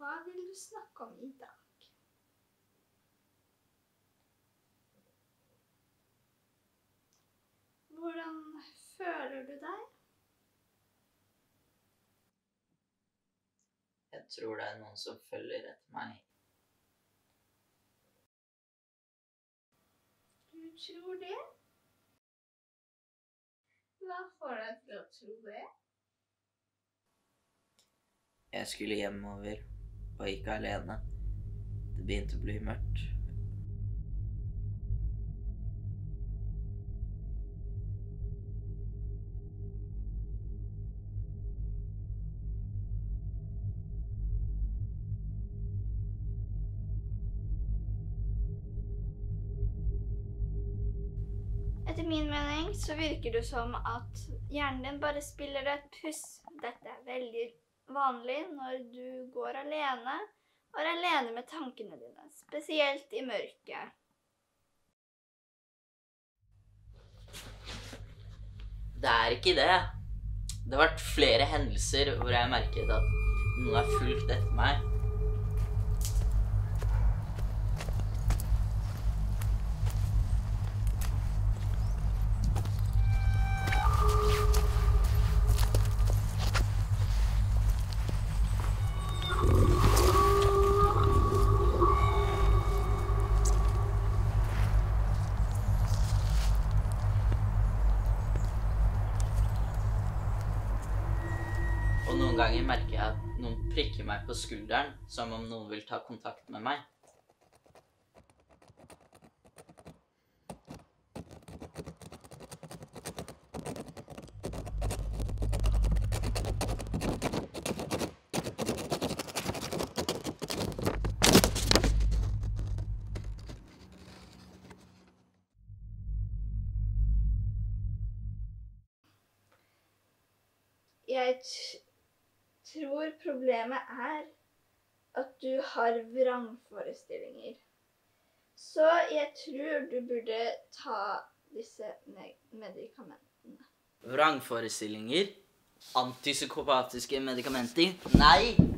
Hva vil du snakke om i dag? Hvordan føler du deg? Jeg tror det er noen som følger etter meg. Du tror det? Hva får deg til å tro det? Jeg skulle hjemover, og ikke alene. Det begynte å bli mørkt. Etter min mening så virker det som at hjernen din bare spiller deg et puss. Dette er veldig vanlig når du går alene og er alene med tankene dine, spesielt i mørket. Det er ikke det. Det har vært flere hendelser hvor jeg merket at noen har fulgt etter meg. Og noen ganger merker jeg at noen prikker meg på skulderen, som om noen vil ta kontakt med meg. Jeg tror problemet er at du har vrangforestillinger. Så jeg tror du burde ta disse medikamentene. Vrangforestillinger? Antipsykopatiske medikamenter? Nei!